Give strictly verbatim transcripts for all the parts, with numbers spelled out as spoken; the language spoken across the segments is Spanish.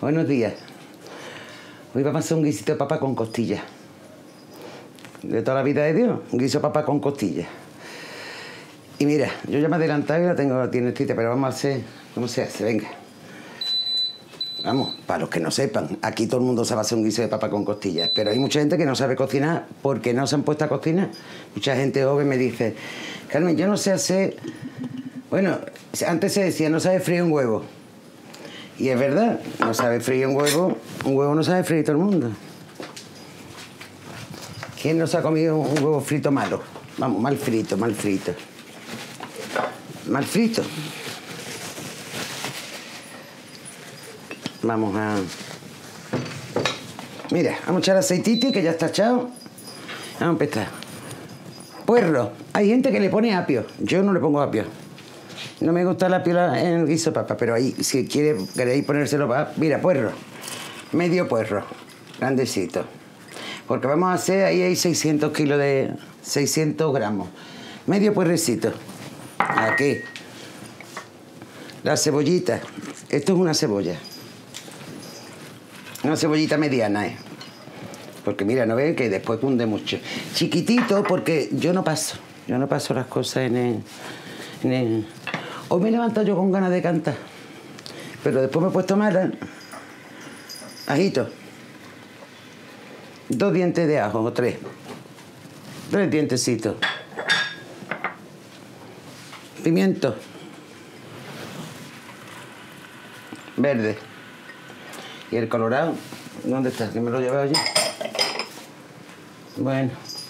Buenos días. Hoy vamos a hacer un guisito de papa con costillas. De toda la vida de Dios, un guiso de papa con costillas. Y mira, yo ya me he adelantado y la tengo la tiernecita, pero vamos a hacer cómo se hace, venga. Vamos, para los que no sepan, aquí todo el mundo sabe hacer un guiso de papa con costillas, pero hay mucha gente que no sabe cocinar porque no se han puesto a cocinar. Mucha gente joven me dice, Carmen, yo no sé hacer... Bueno, antes se decía, no sabe freír un huevo. Y es verdad, no sabe freír un huevo, un huevo no sabe freír todo el mundo. ¿Quién no se ha comido un huevo frito malo? Vamos, mal frito, mal frito. Mal frito. Vamos a... Mira, vamos a echar aceitito que ya está echado. Vamos a empezar. Puerro. Hay gente que le pone apio. Yo no le pongo apio. No me gusta la apio en el guiso de papa, pero ahí, si quiere, queréis ponérselo para... Mira, puerro. Medio puerro. Grandecito. Porque vamos a hacer, ahí hay seiscientos kilos de... seiscientos gramos. Medio puerrecito. Aquí. La cebollita. Esto es una cebolla. Una cebollita mediana, ¿eh? Porque mira, no ve que después cunde mucho. Chiquitito, porque yo no paso. Yo no paso las cosas en el... En el... Hoy me he levantado yo con ganas de cantar. Pero después me he puesto mala. Ajito. Dos dientes de ajo, o tres. Tres dientecitos. Pimiento. Verde. ¿Y el colorado? ¿Dónde está? ¿Que me lo he llevado allí? Bueno.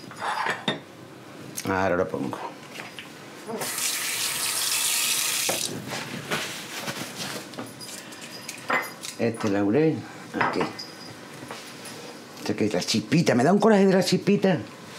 Ahora lo pongo. Este laurel. Aquí. Este que es la chispita. Me da un coraje de la chispita.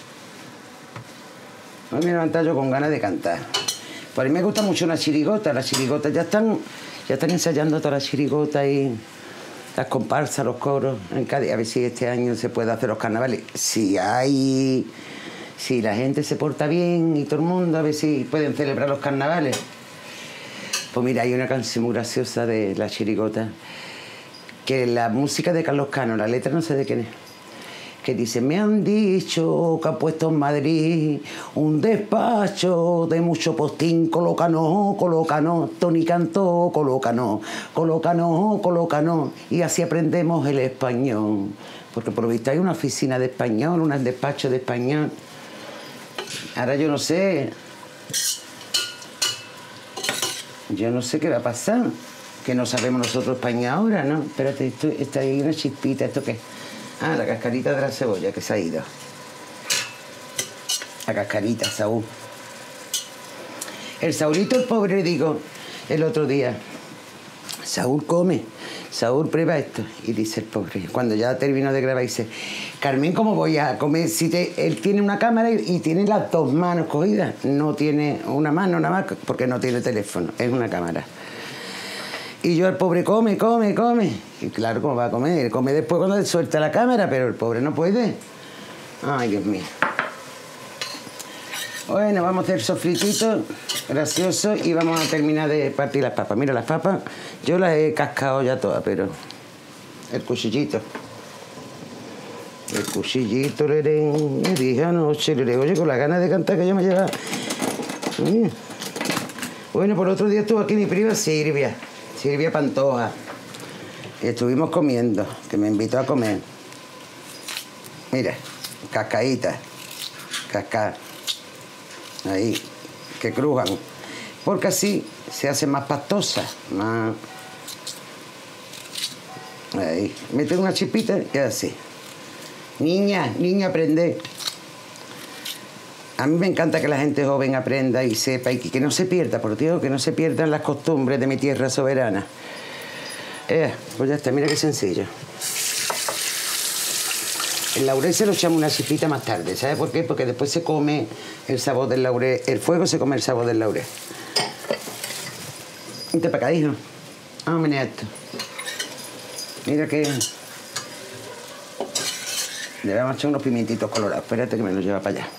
Hoy me he levantado yo con ganas de cantar. Por mí me gusta mucho una chirigota. Las chirigotas ya están, ya están ensayando todas las chirigotas y las comparsas, los coros en Cádiz. A ver si este año se puede hacer los carnavales. Si hay... Si la gente se porta bien y todo el mundo, a ver si pueden celebrar los carnavales. Pues mira, hay una canción muy graciosa de la chirigota, que la música de Carlos Cano, la letra no sé de quién es, que dice, me han dicho que ha puesto en Madrid un despacho de mucho postín, colócanos, colócanos, Tony cantó, colócanos, colócanos, colócanos, y así aprendemos el español. Porque por lo visto hay una oficina de español, un despacho de español. Ahora yo no sé, yo no sé qué va a pasar, que no sabemos nosotros español ahora, ¿no? Espérate, esto, está ahí una chispita, ¿esto qué? Ah, la cascarita de la cebolla que se ha ido. La cascarita, Saúl. El Saúlito, el pobre, digo, el otro día, Saúl come, Saúl prueba esto. Y dice el pobre, cuando ya terminó de grabar, dice, Carmen, ¿cómo voy a comer? Si te, él tiene una cámara y, y tiene las dos manos cogidas. No tiene una mano nada más, porque no tiene teléfono, es una cámara. Y yo, el pobre, come, come, come. Y claro, ¿cómo va a comer? Él come después cuando le suelta la cámara, pero el pobre no puede. Ay, Dios mío. Bueno, vamos a hacer sofrititos graciosos y vamos a terminar de partir las papas. Mira, las papas yo las he cascado ya todas, pero el cuchillito. El cuchillito, le me dije anoche, le oye, con la ganas de cantar que yo me llevaba. Bueno, por otro día estuvo aquí mi prima Silvia. Silvia Pantoja. Y estuvimos comiendo, que me invitó a comer. Mira, cascaditas. Cascar. Ahí, que crujan. Porque así se hace más pastosa. Más... Ahí. Mete una chispita y así. Niña, niña, aprende. A mí me encanta que la gente joven aprenda y sepa y que, que no se pierda, por Dios, que no se pierdan las costumbres de mi tierra soberana. Eh, pues ya está, mira qué sencillo. El laurel se lo echamos una chispita más tarde, ¿sabes por qué? Porque después se come el sabor del laurel, el fuego se come el sabor del laurel. Vente para acá, hijo. Vamos a menear esto. Mira que... Le vamos a echar unos pimientitos colorados. Espérate que me los lleva para allá.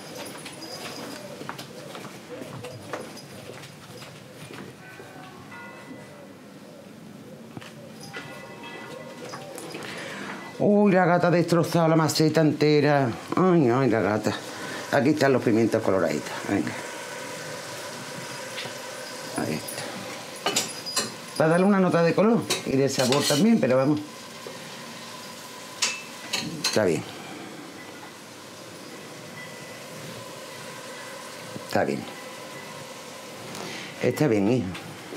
Uy, la gata ha destrozado la maceta entera. Ay, ay, la gata. Aquí están los pimientos coloraditos. Venga. Ahí está. Para darle una nota de color y de sabor también, pero vamos. Está bien. Está bien. Está bien, hijo.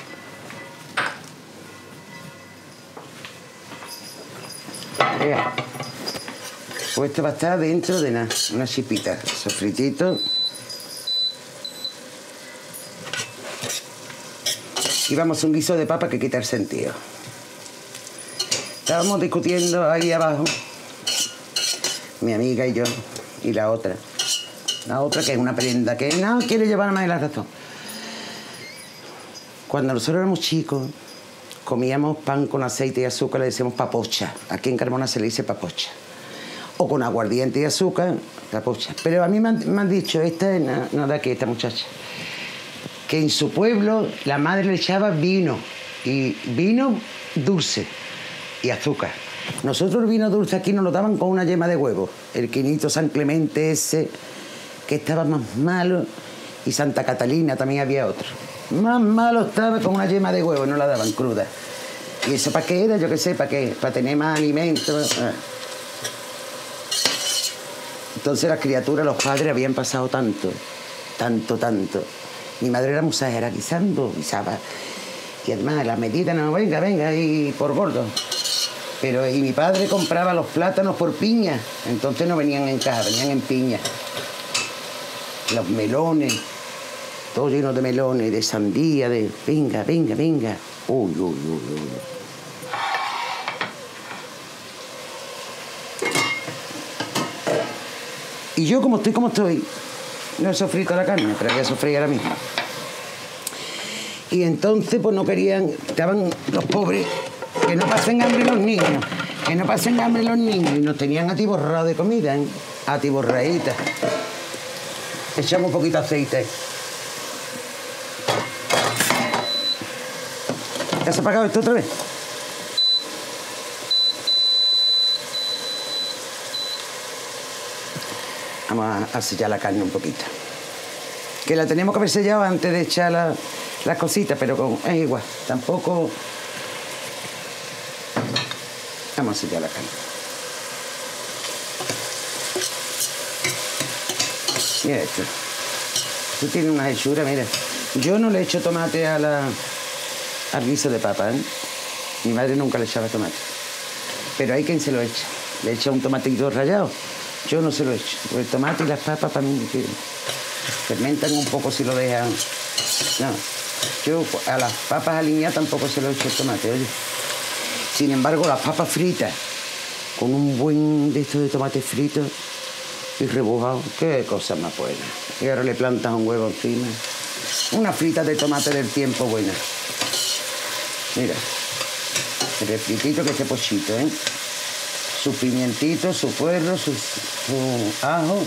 Vea. Pues esto va a estar dentro de una, una chipita. Sofritito. Y vamos a un guiso de papa que quita el sentido. Estábamos discutiendo ahí abajo, mi amiga y yo, y la otra. La otra que es una prenda, que no quiere llevar más de la razón. Cuando nosotros éramos chicos, comíamos pan con aceite y azúcar, le decíamos papocha. Aquí en Carmona se le dice papocha. O con aguardiente y azúcar, papocha. Pero a mí me han, me han dicho, esta es no, no de aquí, esta muchacha, que en su pueblo la madre le echaba vino, y vino dulce y azúcar. Nosotros el vino dulce aquí nos lo daban con una yema de huevo. El quinito San Clemente ese, que estaba más malo, y Santa Catalina también había otro. Más malo estaba con una yema de huevo, no la daban cruda. ¿Y eso para qué era? Yo qué sé, ¿para qué? Para tener más alimento. Entonces las criaturas, los padres habían pasado tanto, tanto, tanto. Mi madre era musajera, guisando, guisaba. Y además la medida, no, venga, venga, y por gordo. Pero y mi padre compraba los plátanos por piña. Entonces no venían en caja, venían en piña. Los melones, todo lleno de melones, de sandía, de... Venga, venga, venga. Uy, uy, uy, uy. Y yo, como estoy, como estoy, no he sofrito la carne, pero voy a sofreír ahora mismo. Y entonces, pues no querían, estaban los pobres, que no pasen hambre los niños, que no pasen hambre los niños. Y nos tenían atiborrados de comida, ¿eh? Atiborraditas. Echamos un poquito de aceite. ¿Ya se ha apagado esto otra vez? Vamos a, a sellar la carne un poquito. Que la tenemos que haber sellado antes de echar la, las cositas, pero con, es igual. Tampoco... Vamos a sellar la carne. Mira esto. Esto tiene una hechura, mira. Yo no le echo tomate a la, al guiso de papa, ¿eh? Mi madre nunca le echaba tomate. Pero hay quien se lo echa. Le echa un tomatito rallado. Yo no se lo echo. El tomate y las papas para mí que fermentan un poco si lo dejan. No. Yo a las papas aliñadas tampoco se lo echo el tomate, oye. Sin embargo, las papas fritas, con un buen de estos de tomate frito y rebujado, qué cosa más buena. Y ahora le plantas un huevo encima. Una frita de tomate del tiempo buena. Mira, el refritito que esté pochito, ¿eh? Su pimientito, su puerro, su, su ajo,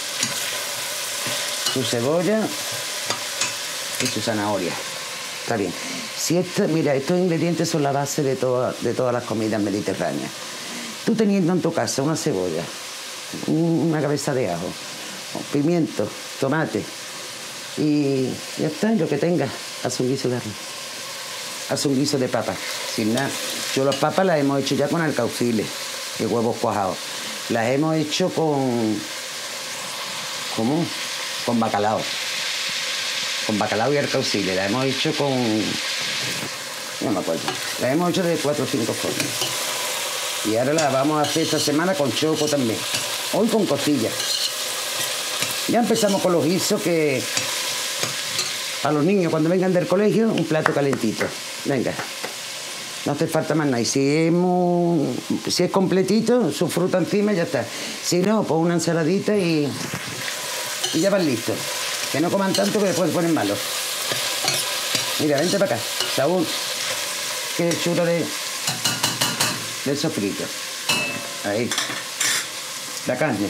su cebolla y su zanahoria. Está bien. Si esto, mira, estos ingredientes son la base de, toda, de todas las comidas mediterráneas. Tú teniendo en tu casa una cebolla, una cabeza de ajo, pimiento, tomate y ya está, lo que tengas, haz un guiso de arroz. Haz un guiso de papa, sin nada. Yo las papas las hemos hecho ya con alcauciles y huevos cuajados. Las hemos hecho con... ¿Cómo? Con bacalao. Con bacalao y alcauciles. Las hemos hecho con... No me acuerdo. Las hemos hecho de cuatro o cinco formas. Y ahora las vamos a hacer esta semana con choco también. Hoy con costillas. Ya empezamos con los guisos que... A los niños cuando vengan del colegio, un plato calentito. Venga. No hace falta más nada. Y si es, muy, si es completito, su fruta encima y ya está. Si no, pues una ensaladita y, y ya van listos. Que no coman tanto que después se ponen malos. Mira, vente para acá. Saúl, qué chulo de, del sofrito. Ahí. La carne.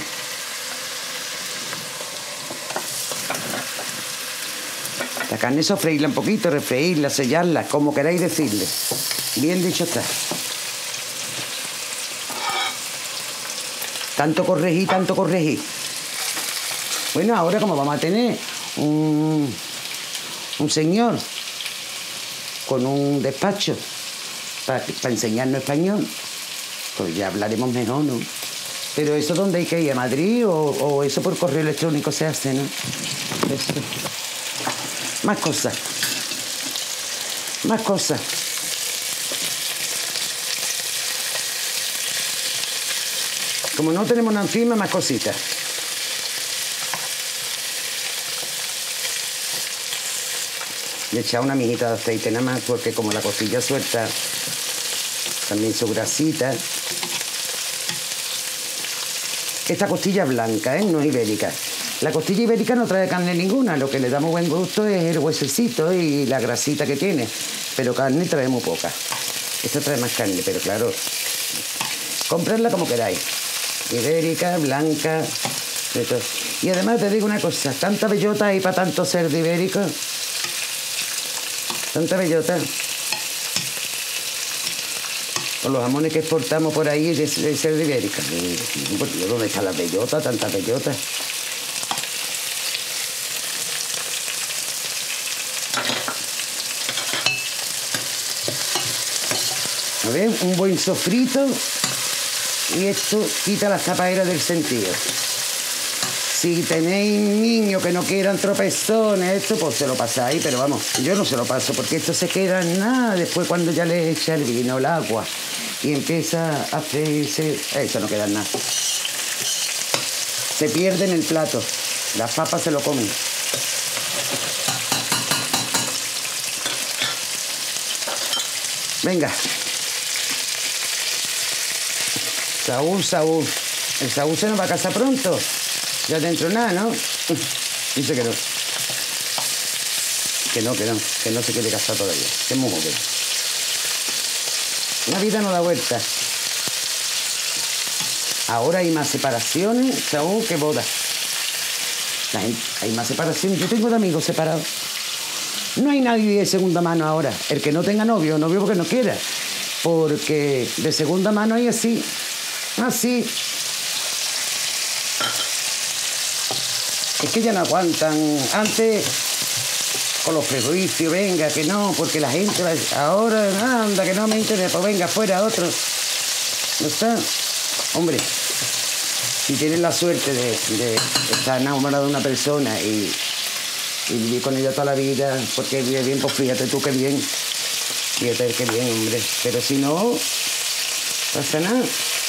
La carne sofreírla un poquito, refreírla, sellarla, como queráis decirle. Bien dicho está. Tanto corregir, tanto corregir. Bueno, ahora como vamos a tener un, un señor con un despacho para pa enseñarnos español, pues ya hablaremos mejor, ¿no? Pero eso, ¿dónde hay que ir? ¿A Madrid? ¿O, o eso por correo electrónico se hace, no? Eso. Más cosas. Más cosas. Como no tenemos nada encima, más cositas. Le he echado una mijita de aceite nada más, porque como la costilla suelta también su grasita. Esta costilla es blanca, ¿eh? No es ibérica. La costilla ibérica no trae carne ninguna, lo que le damos buen gusto es el huesecito y la grasita que tiene, pero carne trae muy poca. Esta trae más carne, pero claro, comprarla como queráis. Ibérica, blanca, de todo. Y además te digo una cosa, tanta bellota hay para tanto cerdo ibérico. Tanta bellota. Con los jamones que exportamos por ahí de, de cerdo ibérica. ¿Dónde está la bellota? Tanta bellota. A ver, un buen sofrito. Y esto quita las tapaderas del sentido. Si tenéis niños que no quieran tropezones, esto pues se lo pasáis, pero vamos, yo no se lo paso porque esto se queda en nada después cuando ya le echa el vino, el agua y empieza a hacerse... Eso no queda en nada. Se pierde en el plato. Las papas se lo comen. Venga. Saúl, Saúl. El Saúl se nos va a casa pronto. Ya dentro nada, ¿no? Dice que no. Que no, que no. Que no se quiere casar todavía. Que es muy joven. La vida no da vuelta. Ahora hay más separaciones, Saúl, que bodas. La gente, hay más separaciones. Yo tengo de amigos separados. No hay nadie de segunda mano ahora. El que no tenga novio, novio porque no quiera. Porque de segunda mano hay así. Así. Es que ya no aguantan. Antes, con los prejuicios, venga, que no, porque la gente va a decir, ahora, anda, que no me interesa, pues venga, fuera otro. ¿No está? Hombre, si tienes la suerte de, de estar enamorado de una persona y, y vivir con ella toda la vida, porque vive bien, pues fíjate tú qué bien. Fíjate qué bien, hombre. Pero si no, pasa nada.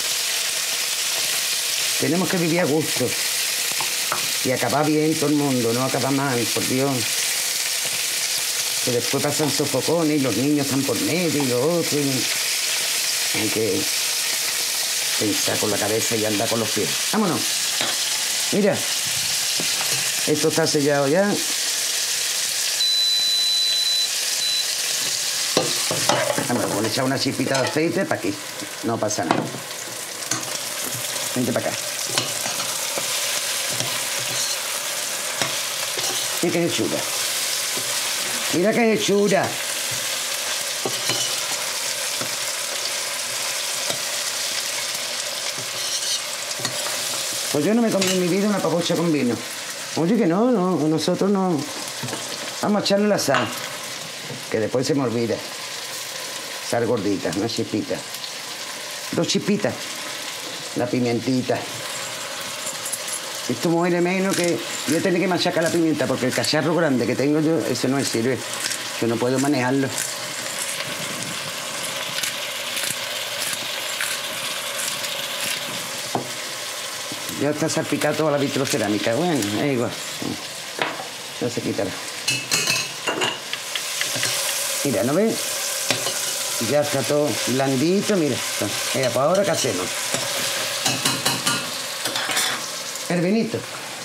Tenemos que vivir a gusto. Y acabar bien todo el mundo, no acabar mal, por Dios. Que después pasan sofocones y los niños están por medio y lo otro. Y hay que pensar con la cabeza y andar con los pies. Vámonos. Mira. Esto está sellado ya. Vámonos, voy a echar una chispita de aceite para aquí. No pasa nada. Vente para acá. Mira qué hechura. Mira qué hechura. Pues yo no me comí en mi vida una papocha con vino. Oye, que no, no, nosotros no. Vamos a echarle la sal, que después se me olvida. Sal gordita, una chispita. Dos chispitas. La pimentita. Esto muere menos que... Yo tengo que machacar la pimienta porque el cacharro grande que tengo yo, ese no me sirve. Yo no puedo manejarlo. Ya está salpicado toda la vitrocerámica. Bueno, es igual. No se quitará. Mira, ¿no ves? Ya está todo blandito, mira. Mira, pues ahora ¿qué hacemos? El vinito.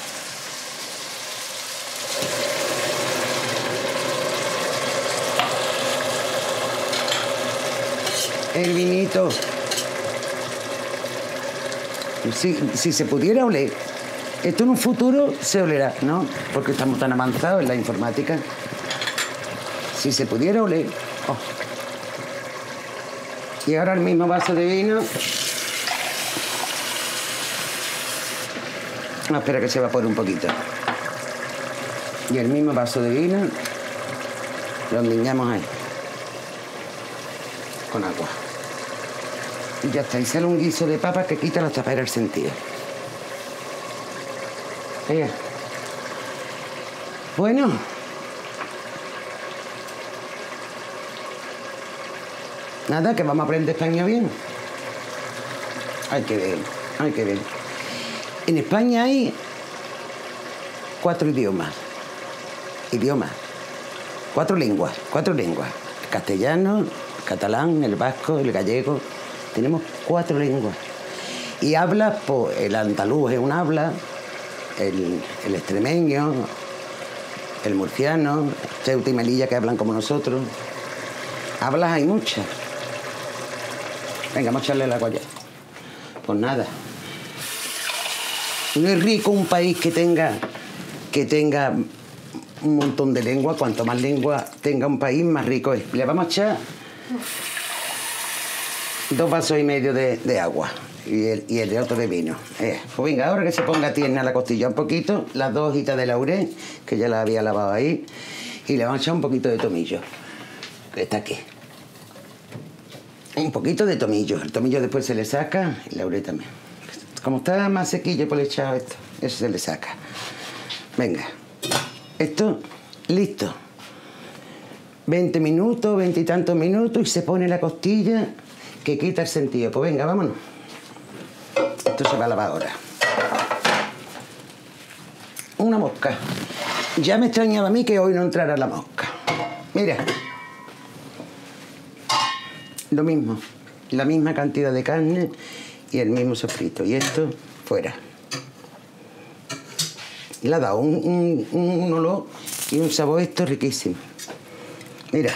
El vinito. Si, si se pudiera oler, esto en un futuro se olerá, ¿no? Porque estamos tan avanzados en la informática. Si se pudiera oler. Oh. Y ahora el mismo vaso de vino. No, espera que se evapore un poquito. Y el mismo vaso de vino lo endiñamos ahí. Con agua. Y ya está. Y sale un guiso de papas que quita la tapera el sentido. Venga. Bueno. Nada, que vamos a aprender español bien. Hay que ver, hay que ver. En España hay cuatro idiomas. Idiomas. Cuatro lenguas, cuatro lenguas. El castellano, el catalán, el vasco, el gallego. Tenemos cuatro lenguas. Y hablas, pues, el andaluz es un habla, el, el extremeño, el murciano, Ceuta y Melilla, que hablan como nosotros. Hablas hay muchas. Venga, vamos a echarle la agua ya. Pues nada. No es rico un país que tenga, que tenga un montón de lenguas. Cuanto más lenguas tenga un país, más rico es. Le vamos a echar dos vasos y medio de, de agua y el, y el de otro de vino. Eh, pues venga, ahora que se ponga tierna la costilla un poquito, las dos hojitas de laurel, que ya las había lavado ahí, y le vamos a echar un poquito de tomillo, que está aquí. Un poquito de tomillo. El tomillo después se le saca y el laurel también. Como está más sequillo, pues le he echado esto. Eso se le saca. Venga. Esto, listo. veinte minutos, veinte y tantos minutos y se pone la costilla que quita el sentido. Pues venga, vámonos. Esto se va a lavar ahora. Una mosca. Ya me extrañaba a mí que hoy no entrara la mosca. Mira. Lo mismo. La misma cantidad de carne y el mismo sofrito. Y esto fuera. Le ha dado un, un, un olor y un sabor esto riquísimo. Mira.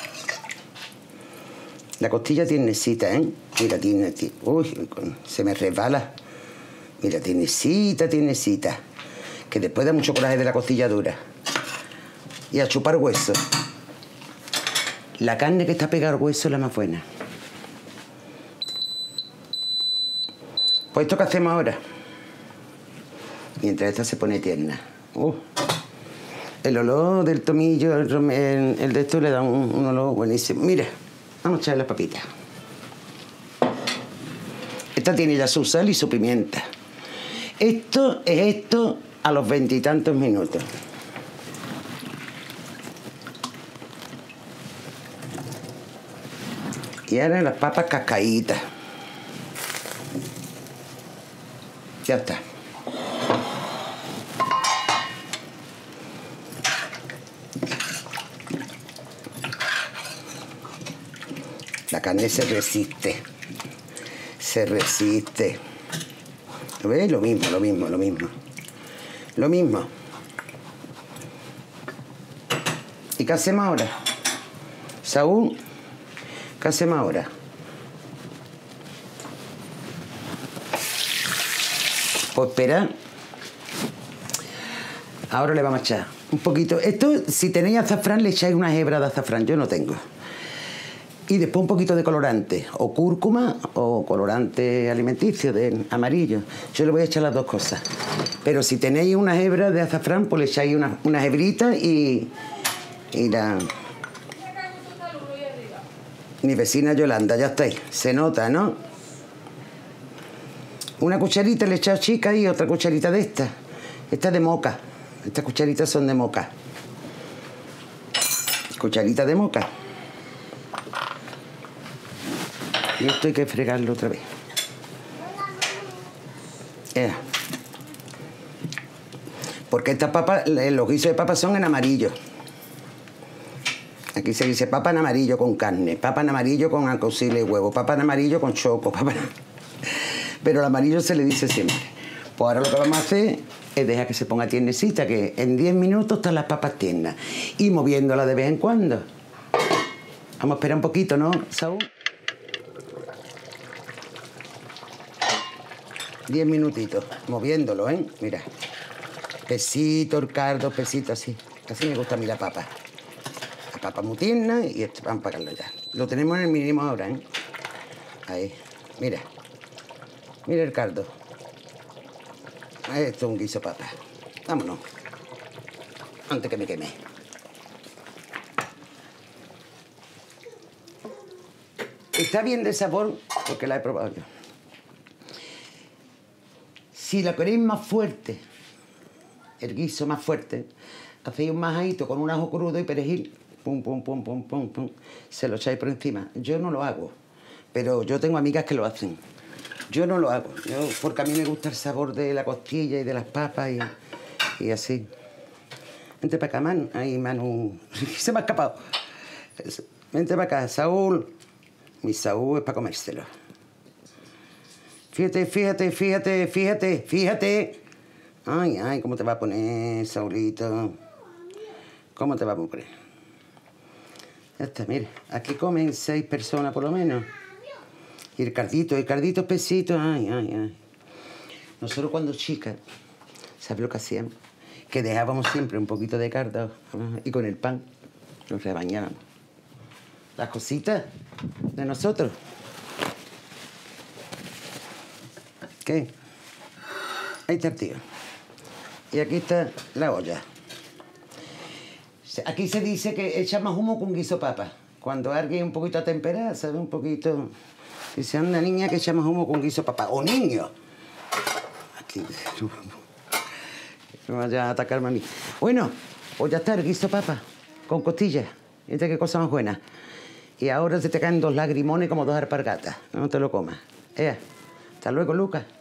La costilla tiernecita, ¿eh? Mira, tiene... Uy, se me resbala. Mira, tiernecita, tiernecita. Que después da mucho coraje de la costilla dura. Y a chupar hueso. La carne que está pegada al hueso es la más buena. Pues esto que hacemos ahora. Mientras esta se pone tierna. Uh. El olor del tomillo, el, el, el de esto le da un, un olor buenísimo. Mira, vamos a echarle las papitas. Esta tiene ya su sal y su pimienta. Esto es esto a los veintitantos minutos. Y ahora las papas cascaditas. Ya está. La carne se resiste. Se resiste. ¿Lo ves? Lo mismo, lo mismo, lo mismo. Lo mismo. ¿Y qué hacemos ahora? Saúl, ¿qué hacemos ahora? Pues espera. Ahora le vamos a echar un poquito. Esto, si tenéis azafrán, le echáis unas hebras de azafrán. Yo no tengo. Y después un poquito de colorante, o cúrcuma o colorante alimenticio de amarillo. Yo le voy a echar las dos cosas. Pero si tenéis unas hebras de azafrán, pues le echáis unas, unas hebritas y, y la... Mi vecina Yolanda, ya estáis. Se nota, ¿no? Una cucharita le he echado chica y otra cucharita de esta. Esta es de moca. Estas cucharitas son de moca. Cucharita de moca. Y esto hay que fregarlo otra vez. Yeah. Porque estas papas, los guisos de papas son en amarillo. Aquí se dice papa en amarillo con carne, papa en amarillo con alcaucile y huevo, papa en amarillo con choco, papa en... Pero el amarillo se le dice siempre. Pues ahora lo que vamos a hacer es dejar que se ponga tiernecita, que en diez minutos están las papas tiernas. Y moviéndola de vez en cuando. Vamos a esperar un poquito, ¿no, Saúl? Diez minutitos, moviéndolo, ¿eh? Mira. Pesito, el cardo, pesito, así. Así me gusta a mí la papa. La papa muy tierna y esto, vamos a pagarlo ya. Lo tenemos en el mínimo ahora, ¿eh? Ahí, mira. Mira el caldo. Esto es un guiso papa. Vámonos. Antes que me queme. Está bien de sabor porque la he probado yo. Si la queréis más fuerte, el guiso más fuerte, hacéis un majadito con un ajo crudo y perejil, pum, pum, pum, pum, pum, pum, se lo echáis por encima. Yo no lo hago, pero yo tengo amigas que lo hacen. Yo no lo hago, yo, porque a mí me gusta el sabor de la costilla y de las papas y, y así. Vente para acá, Manu. Ahí, Manu. Se me ha escapado. Vente para acá, Saúl. Mi Saúl es para comérselo. Fíjate, fíjate, fíjate, fíjate, fíjate. Ay, ay, ¿cómo te va a poner, Saulito? ¿Cómo te va a poner? Ya está, mire. Aquí comen seis personas por lo menos. Y el cardito, el cardito espesito. Ay, ay, ay. Nosotros cuando chicas, ¿sabes lo que hacíamos? Que dejábamos siempre un poquito de cardo y con el pan nos rebañábamos. Las cositas de nosotros. ¿Qué? Ahí está el tío. Y aquí está la olla. Aquí se dice que echa más humo que un guiso papa. Cuando alguien un poquito atemperado, ¿sabe? Un poquito... Dice, una niña que echa más humo que un guiso papa. ¡O niño! Aquí... No vaya a atacarme a mí. Bueno, pues ya está el guiso papa, con costillas. Fíjate qué cosa más buena. Y ahora se te caen dos lagrimones como dos alpargatas. No te lo comas. Ea, hasta luego, Lucas.